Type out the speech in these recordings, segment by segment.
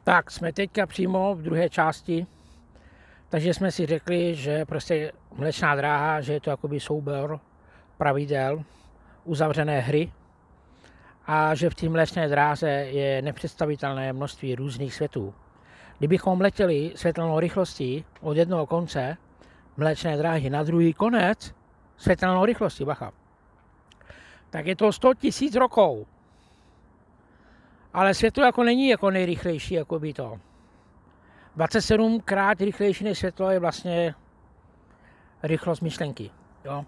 Tak, jsme teďka přímo v druhé části, takže jsme si řekli, že prostě Mléčná dráha, že je to jakoby soubor pravidel, uzavřené hry a že v té Mléčné dráze je nepředstavitelné množství různých světů. Kdybychom letěli světelnou rychlostí od jednoho konce Mléčné dráhy na druhý konec světelnou rychlostí, bacha, tak je to 100 000 rokov. Ale světlo jako není jako nejrychlejší, jako by to. 27krát rychlejší než světlo je vlastně rychlost myšlenky. Jo?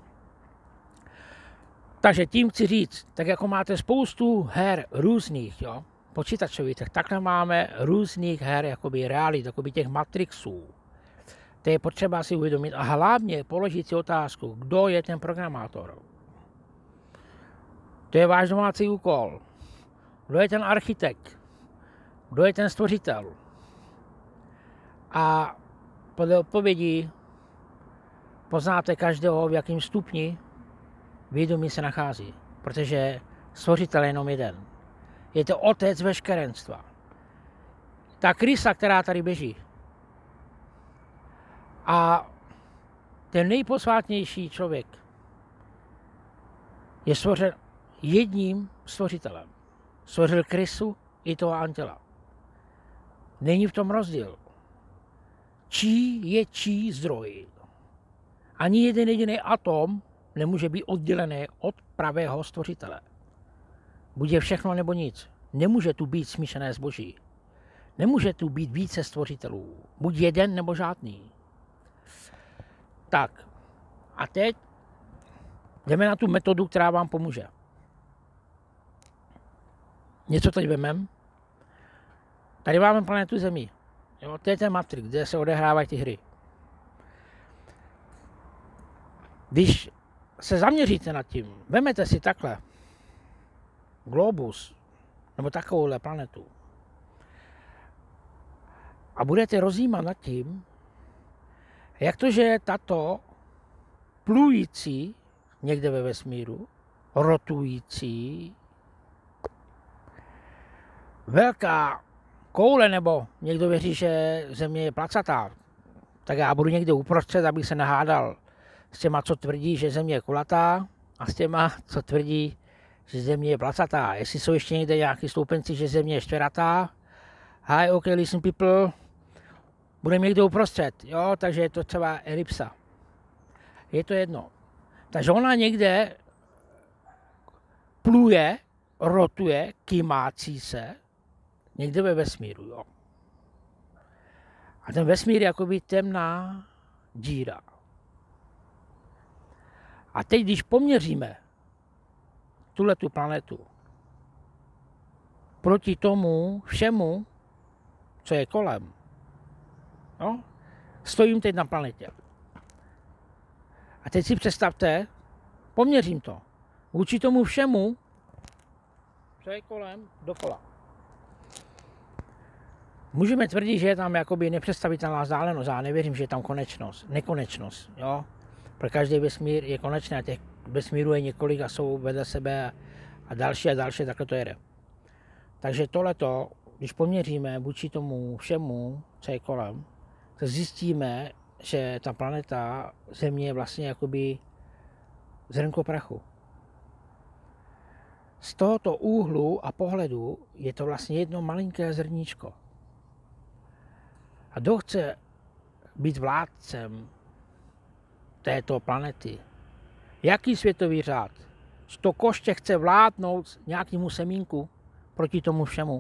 Takže tím chci říct, tak jako máte spoustu her různých, jo, počítačových, tak takhle máme různých her, jakoby realit, jakoby těch matrixů. To je potřeba si uvědomit a hlavně položit si otázku, kdo je ten programátor. To je váš domácí úkol. Kdo je ten architekt? Kdo je ten stvořitel? A podle odpovědí poznáte každého, v jakém stupni vědomí se nachází. Protože stvořitel je jenom jeden. Je to otec veškerenstva. Ta krysa, která tady běží. A ten nejposvátnější člověk je stvořen jedním stvořitelem. Stvořil krysu i toho anděla. Není v tom rozdíl. Čí je čí zdroj. Ani jeden jediný atom nemůže být oddělený od pravého stvořitele. Buď je všechno nebo nic. Nemůže tu být smíšené zboží. Nemůže tu být více stvořitelů. Buď jeden nebo žádný. Tak. A teď jdeme na tu metodu, která vám pomůže. Něco teď vemem. Tady máme planetu Zemi. Jo, to je ten Matrix, kde se odehrávají ty hry. Když se zaměříte nad tím, vemete si takhle globus nebo takovouhle planetu a budete rozjímat nad tím, jak to, že je tato plující někde ve vesmíru, rotující, velká koule, nebo někdo věří, že Země je placatá, tak já budu někde uprostřed, abych se nahádal s těma, co tvrdí, že Země je kulatá, a s těma, co tvrdí, že Země je placatá. Jestli jsou ještě někde nějaký stoupenci, že Země je čtveratá, hi, ok, listen people, budeme někde uprostřed, jo, takže je to třeba elipsa. Je to jedno. Takže ona někde pluje, rotuje, kymácí se, někde ve vesmíru, jo. A ten vesmír je jakoby temná díra. A teď, když poměříme tuhletu planetu proti tomu všemu, co je kolem, no, stojím teď na planetě. A teď si představte, poměřím to, vůči tomu všemu, co je kolem, dokola. Můžeme tvrdit, že je tam jakoby nepředstavitelná vzdálenost, já nevěřím, že je tam nekonečnost, jo. Pro každý vesmír je konečný a těch vesmírů je několik a jsou vedle sebe a další, takhle to jede. Takže tohleto, když poměříme vůči tomu všemu, co je kolem, tak zjistíme, že ta planeta Země je vlastně jakoby zrnko prachu. Z tohoto úhlu a pohledu je to vlastně jedno malinké zrníčko. A kdo chce být vládcem této planety? Jaký světový řád? To koště chce vládnout nějakému semínku proti tomu všemu.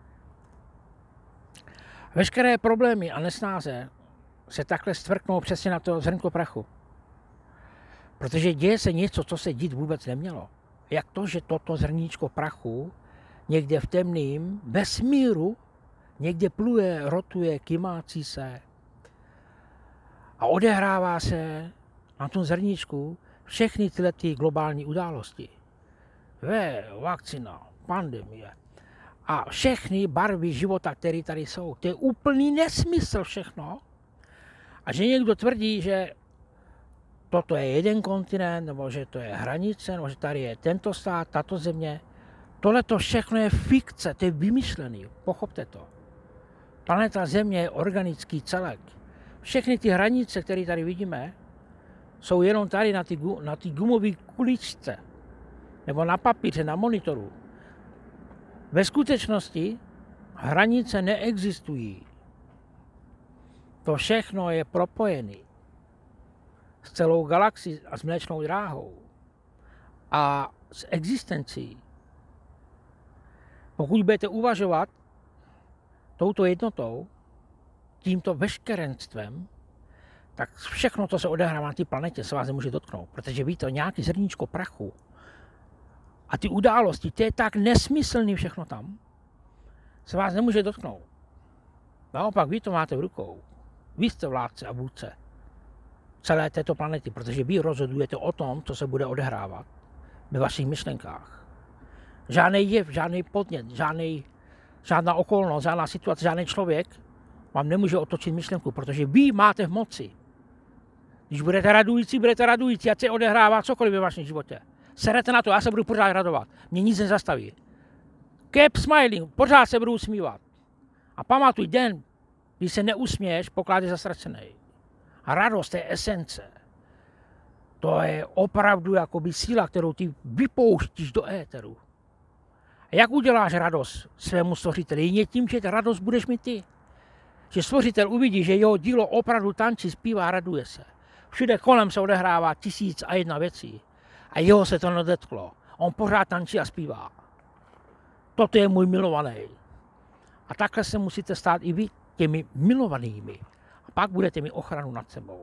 Veškeré problémy a nesnáze se takhle stvrknou přesně na to zrnko prachu. Protože děje se něco, co se dít vůbec nemělo. Jak to, že toto zrníčko prachu někde v temném vesmíru někde pluje, rotuje, kymácí se a odehrává se na tom zrníčku všechny tyhle globální události. Vakcina, pandemie a všechny barvy života, které tady jsou. To je úplný nesmysl všechno. A že někdo tvrdí, že toto je jeden kontinent, nebo že to je hranice, nebo že tady je tento stát, tato země. Tohle to všechno je fikce, to je vymyšlený, pochopte to. Planeta Země je organický celek. Všechny ty hranice, které tady vidíme, jsou jenom tady na té gumové kuličce nebo na papíře, na monitoru. Ve skutečnosti hranice neexistují. To všechno je propojené s celou galaxií a s Mléčnou dráhou a s existencí. Pokud budete uvažovat touto jednotou, tímto veškerenstvem, tak všechno, co se odehrává na té planetě, se vás nemůže dotknout, protože víte, nějaký zrníčko prachu a ty události, to je tak nesmyslný všechno tam, se vás nemůže dotknout. Naopak, vy to máte v rukou. Vy jste vládce a vůdce celé této planety, protože vy rozhodujete o tom, co se bude odehrávat ve vašich myšlenkách. Žádný jev, žádný podnět, žádná okolnost, žádná situace, žádný člověk vám nemůže otočit myšlenku, protože vy máte v moci. Když budete radující, ať se odehrává cokoliv ve vašem životě. Serete na to, já se budu pořád radovat. Mě nic nezastaví. Keep smiling, pořád se budu usmívat. A pamatuj, den, když se neusměješ, poklad je zastracený. A radost je esence. To je opravdu jakoby síla, kterou ty vypouštíš do éteru. A jak uděláš radost svému stvořiteli? Jině tím, že radost budeš mít ty. Že stvořitel uvidí, že jeho dílo opravdu tančí, zpívá, raduje se. Všude kolem se odehrává 1001 věcí. A jeho se to nedotklo. On pořád tančí a zpívá. Toto je můj milovaný. A takhle se musíte stát i vy těmi milovanými. A pak budete mít ochranu nad sebou.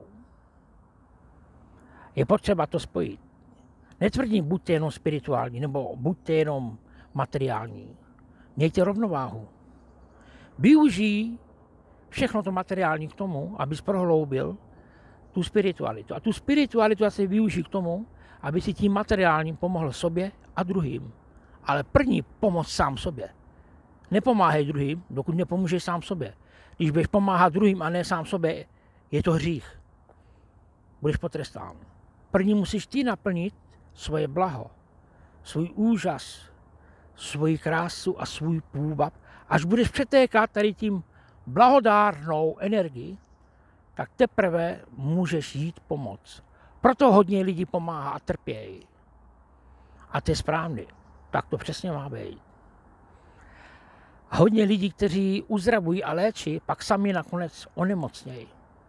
Je potřeba to spojit. Netvrdím, buďte jenom spirituální, nebo buďte jenom materiální. Mějte rovnováhu. Využij všechno to materiální k tomu, abys prohloubil tu spiritualitu. A tu spiritualitu asi využij k tomu, aby si tím materiálním pomohl sobě a druhým. Ale první pomoc sám sobě. Nepomáhej druhým, dokud nepomůžeš sám sobě. Když budeš pomáhat druhým a ne sám sobě, je to hřích. Budeš potrestán. První musíš ty naplnit svoje blaho, svůj úžas, svoji krásu a svůj půvab. Až budeš přetékat tady tím blahodárnou energii, tak teprve můžeš jít pomoct. Proto hodně lidí pomáhá a trpějí. A to je správně. Tak to přesně má být. Hodně lidí, kteří uzdravují a léčí, pak sami nakonec onemocnějí.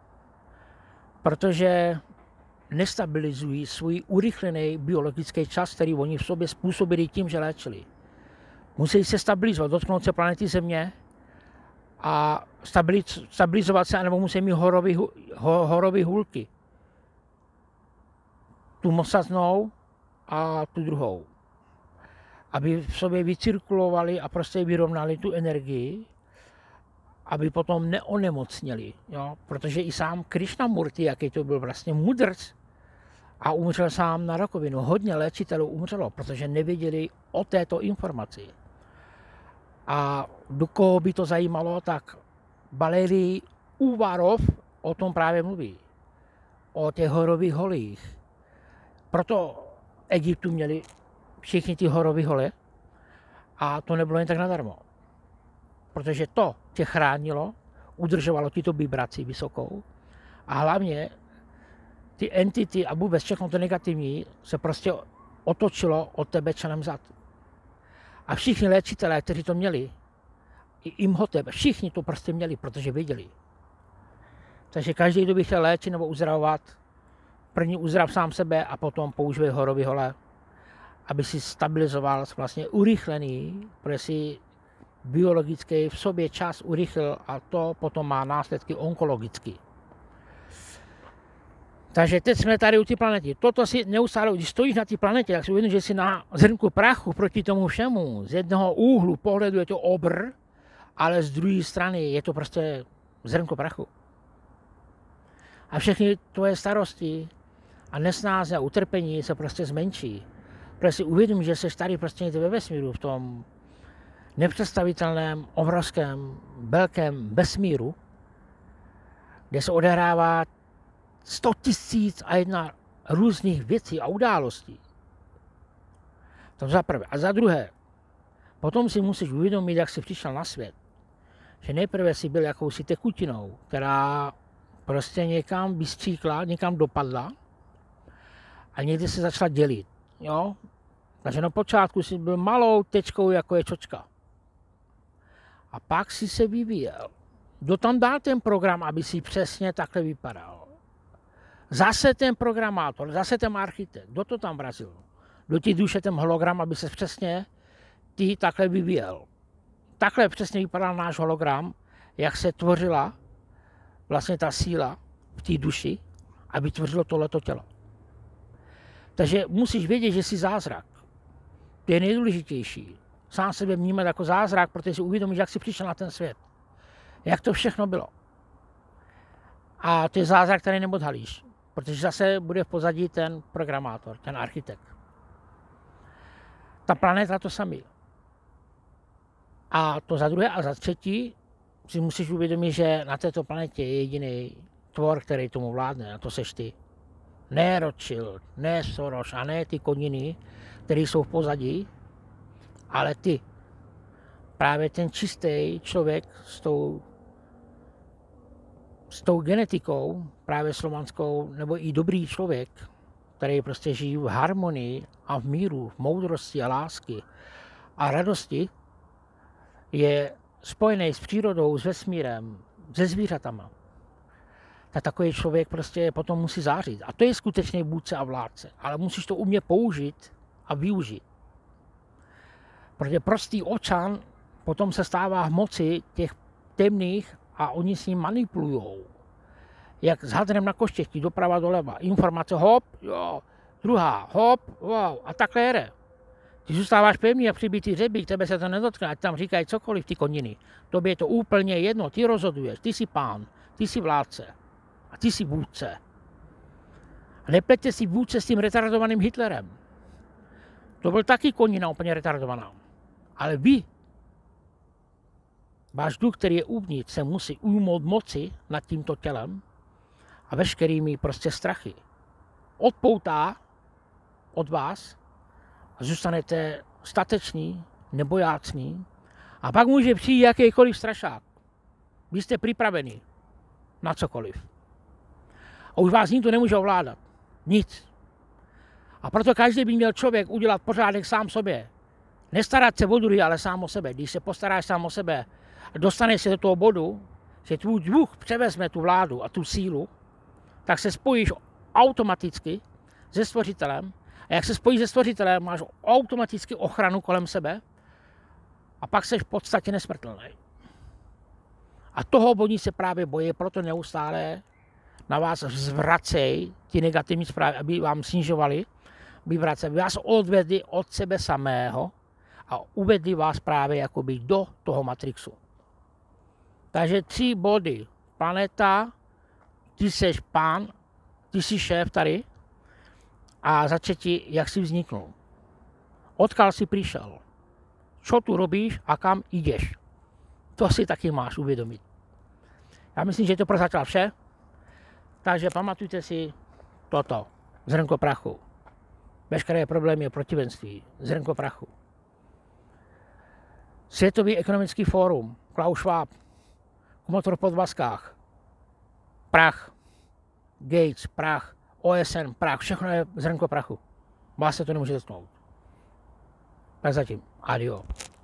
Protože nestabilizují svůj urychlený biologický čas, který oni v sobě způsobili tím, že léčili. Musí se stabilizovat, dotknout se planety Země a stabilizovat se, nebo musí mít horové hůlky. Tu mocaznou a tu druhou. Aby v sobě vycirkulovali a prostě vyrovnali tu energii, aby potom neonemocněli. Jo? Protože i sám Krishnamurti, jaký to byl vlastně mudrc, a umřel sám na rakovinu. Hodně léčitelů umřelo, protože nevěděli o této informaci. A do koho by to zajímalo, tak Valerij Uvarov o tom právě mluví. O těch horových holích. Proto Egyptu měli všichni ty horové hole a to nebylo jen tak nadarmo. Protože to tě chránilo, udržovalo ti tu vibraci vysokou a hlavně ty entity a vůbec všechno to negativní se prostě otočilo od tebe čelem zad. A všichni léčitelé, kteří to měli, i Imhotep, všichni to prostě měli, protože věděli. Takže každý, kdo by chtěl léčit nebo uzdravovat, první uzdrav sám sebe a potom používej horový hole, aby si stabilizoval vlastně urychlený, protože si biologický v sobě čas urychlil a to potom má následky onkologicky. Takže teď jsme tady u té planety. Toto si neustále, když stojíš na té planetě, tak si uvědomíš, že jsi na zrnku prachu proti tomu všemu. Z jednoho úhlu pohledu je to obr, ale z druhé strany je to prostě zrnko prachu. A všechny tvoje starosti a nesnáze a utrpení se prostě zmenší. Protože si uvědomíš, že jsi tady prostě někde ve vesmíru, v tom nepředstavitelném, obrovském, velkém vesmíru, kde se odehrává 100 001 různých věcí a událostí. To za prvé. A za druhé, potom si musíš uvědomit, jak jsi přišel na svět. že nejprve si byl jakousi tekutinou, která prostě někam vystříkla, někam dopadla a někdy se začala dělit. Jo? Takže na počátku si byl malou tečkou, jako je čočka. A pak si se vyvíjel. Kdo tam dal ten program, aby si přesně takhle vypadal? Zase ten programátor, zase ten architekt. Kdo to tam vrazil? Do té duše ten hologram, aby se přesně ty takhle vyvíjel. Takhle přesně vypadal náš hologram, jak se tvořila vlastně ta síla v té duši, aby tvořilo tohleto tělo. Takže musíš vědět, že jsi zázrak. To je nejdůležitější. Sám sebe vnímat jako zázrak, protože si uvědomíš, jak jsi přišel na ten svět. Jak to všechno bylo. A to je zázrak, který neodhalíš, protože zase bude v pozadí ten programátor, ten architekt. Ta planeta to samý. A to za druhé a za třetí si musíš uvědomit, že na této planetě je jediný tvor, který tomu vládne, a to seš ty. Ne Rothschild, ne Soros a ne ty koniny, které jsou v pozadí, ale ty. Právě ten čistý člověk s tou genetikou, právě slovanskou, nebo i dobrý člověk, který prostě žijí v harmonii a v míru, v moudrosti a lásky a radosti, je spojený s přírodou, s vesmírem, se zvířatama. Tak takový člověk prostě potom musí zářit. A to je skutečný vůdce a vládce. Ale musíš to umět použít a využít. Protože prostý občan potom se stává v moci těch temných a oni s ním manipulujou. Jak s hadrem na koštěti, doprava doleva. Informace hop, jo, druhá hop, wow, a takhle jede. Ty zůstáváš pevný a přibitý řebík, tebe se to nedotkne, ať tam říkají cokoliv, ty koniny. Tobě je to úplně jedno, ty rozhoduješ, ty jsi pán, ty jsi vládce a ty jsi vůdce. A nepleťte si vůdce s tím retardovaným Hitlerem. To byl taky konina úplně retardovaná. Ale vy, váš duch, který je uvnitř, se musí ujmout moci nad tímto tělem a veškerými prostě strachy. Odpoutá od vás a zůstanete stateční, nebojácní a pak může přijít jakýkoliv strašák. Vy jste připraveni na cokoliv. A už vás nikdo nemůže ovládat. Nic. A proto každý by měl člověk udělat pořádek sám sobě. Nestarat se o druhý, ale sám o sebe. Když se postaráš sám o sebe a dostaneš se do toho bodu, že tvůj duch převezme tu vládu a tu sílu, tak se spojíš automaticky se Stvořitelem. A jak se spojíš se Stvořitelem, máš automaticky ochranu kolem sebe a pak seš v podstatě nesmrtelný. A toho oni se právě bojí, proto neustále na vás zvracejí ty negativní zprávy, aby vám snižovali, aby vás odvedli od sebe samého a uvedli vás právě jakoby do toho Matrixu. Takže 3 body. Planeta, ty seš pán, ty jsi šéf tady a za třetí, jak jsi vzniknul. Odkud jsi přišel. Co tu robíš a kam jdeš. To si taky máš uvědomit. Já myslím, že je to pro začal vše. Takže pamatujte si toto. Zrnko prachu. Veškeré problémy a protivenství. Zrnko prachu. Světový ekonomický fórum. Klaus Schwab. Motor v podvazkách. Prach. Gates. Prach. OSN. Prach. Všechno je zrnko prachu. Vás se to nemůže dotknout. Tak zatím. Adio.